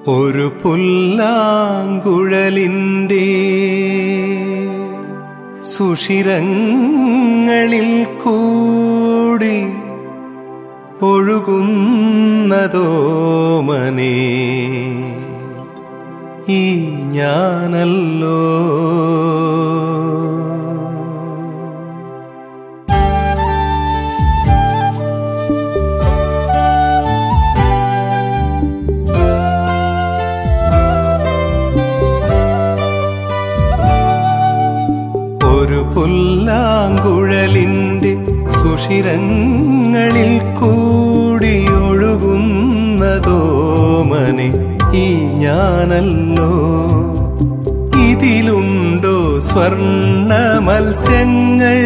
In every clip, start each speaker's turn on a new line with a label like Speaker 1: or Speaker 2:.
Speaker 1: ഒരു പുല്ലാങ്കുഴലിൻ്റെ സുഷിരങ്ങളിൽ കൂടി ഒഴുകുന്നതോമനേ ഈ ഞാനല്ലോ. ഒരു പുല്ലാങ്കുഴലിൻ്റെ സുഷിരങ്ങളിൽ കൂടി ഒഴുകുന്നതോമനെ ഈ ഞാനല്ലോ. ഇതിലുണ്ടോ സ്വർണ്ണ മത്സ്യങ്ങൾ,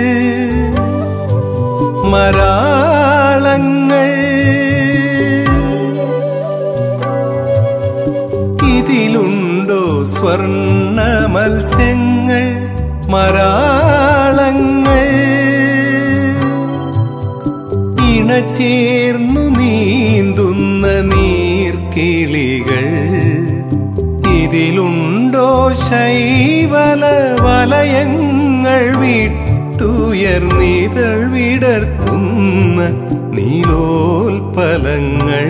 Speaker 1: മരാളങ്ങൾ? ഇതിലുണ്ടോ സ്വർണ്ണ മത്സ്യങ്ങൾ, മരാളങ്ങൾ? ഇണചേർന്നു നീന്തുന്ന നീർക്കിളികൾ, ഇതിലുണ്ടോ ശൈവല വലയങ്ങൾ? വിട്ടുയർന്നിതൾ വിടർത്തുന്ന നീലോൽപലങ്ങൾ.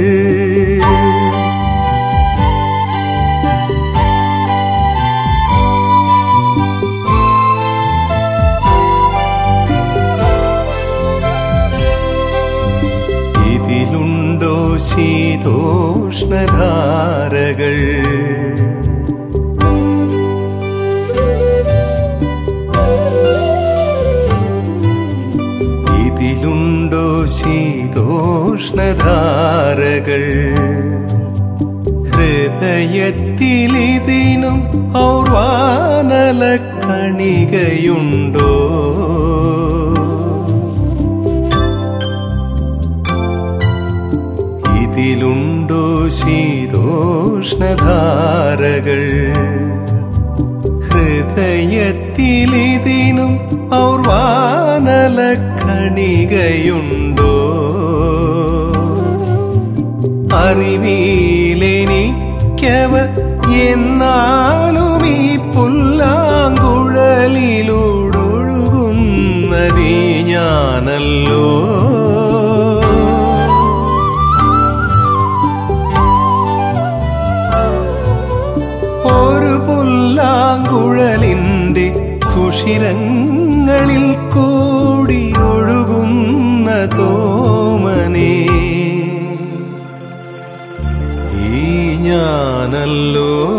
Speaker 1: ഇതിലുണ്ടോ ശീതോഷ്ണധാരകൾ? ഇതിലുണ്ടോ ശീതോഷ്ണധാരകൾ? ഹൃദയത്തിലിതിനും ഔർവാനല കണികയുണ്ടോ? ഇതിലുണ്ടോ ശീതോഷ്ണധാരകൾ? ഹൃദയത്തിലിതിനും ഔർവാനല കണികയുണ്ടോ? അറിവിലെനിക്കവ എന്നാലും ഈ പുല്ലാങ്കുഴലിലൂടൊഴുകുന്നതീ ഞാനല്ലോ. ഒരു പുല്ലാങ്കുഴലിൻ്റെ സുഷിരങ്ങളിൽ കൂടി ഒഴുകുന്നതോമനേ ഈ ഞാനല്ലോ.